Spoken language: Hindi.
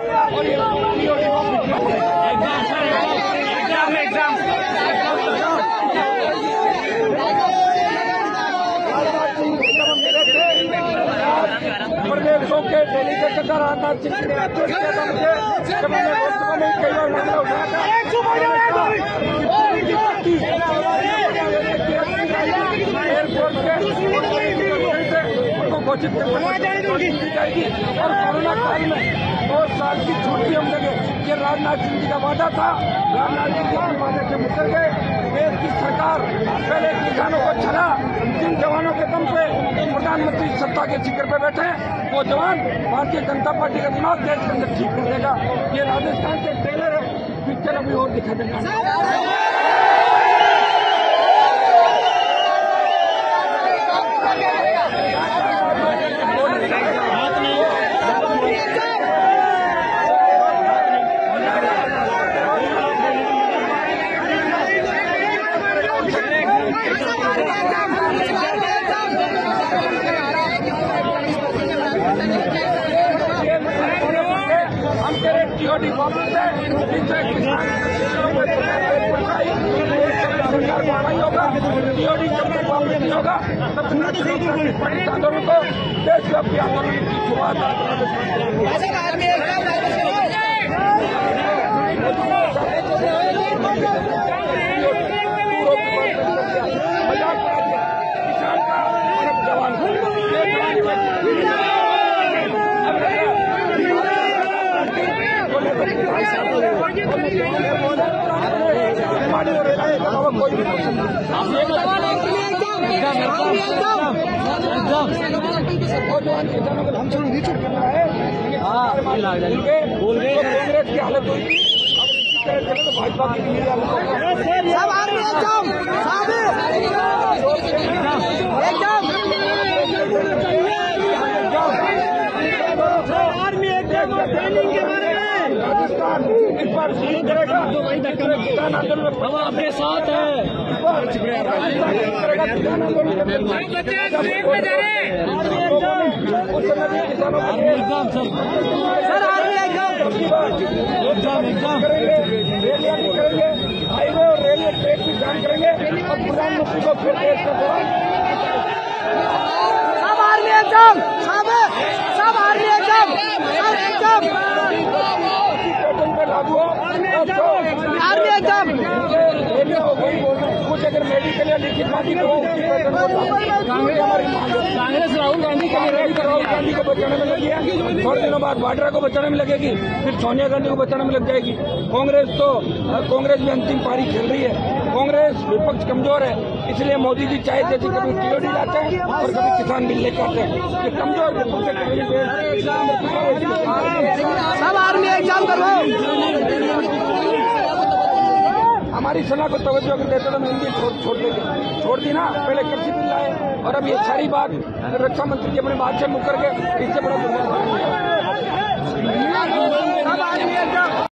और ये एग्जाम प्रदेशों के डेलीगेट का राजनाथ सिंह ने जब मैंने लोकसभा में कई बार मामला उठाया था एयरपोर्ट के उनको घोषित दी जाएगी और कोरोना काल में 2 साल की छुट्टी हम लगे। ये राजनाथ सिंह जी का वादा था। राजनाथ सिंह जी अपने वादे से मुकर गए। देश की सरकार पहले किसानों को छला, जिन जवानों के दम पे प्रधानमंत्री सत्ता के शिखर पे बैठे हैं वो जवान भारतीय जनता पार्टी का दिमाग देश के अंदर ठीक कर देगा। ये राजस्थान के ट्रेलर है, पिक्चर अभी और दिखा देगा। हम तेरे टीओडी वापस है, सरकार को आना ही होगा। टीओडी जब तक वापस नहीं होगा तब तक आंदोलन को देशव्यापी आंदोलन की शुरुआत किसान का जवान कांग्रेस की हालत हुई थी, अब इसी तरह चले तो भाजपा की भी हालत राजस्थान इस बार नहीं करेगा। किसान आंदोलन हम आपके साथ है। किसान आंदोलन करेंगे, हाईवे और रेलवे ट्रैक की जांच करेंगे और प्रधानमंत्री को फिर देश का लागू हो। कुछ अगर मेडिकल या लिखित बाजी हो, कांग्रेस राहुल गांधी के लिए राहुल गांधी को बचाने में लगी है। थोड़े दिनों बाद वाड्रा को बचाने में लगेगी, फिर सोनिया गांधी को बचाने में लग जाएगी। कांग्रेस भी अंतिम पारी खेल रही है। कांग्रेस विपक्ष कमजोर है, इसलिए मोदी जी चाहे जैसे कभी टीओडी लाते हैं और कभी किसान बिल लेकर आते हैं। ये कमजोर सब आर्मी एग्जाम करवाओ। हमारी सलाह को तवज्जो अगर देते तो हम हिंदी छोड़ दी ना। पहले कृषि बिल लाए और अब ये सारी बात रक्षा मंत्री जी अपने बात से मुकर के इससे बड़ा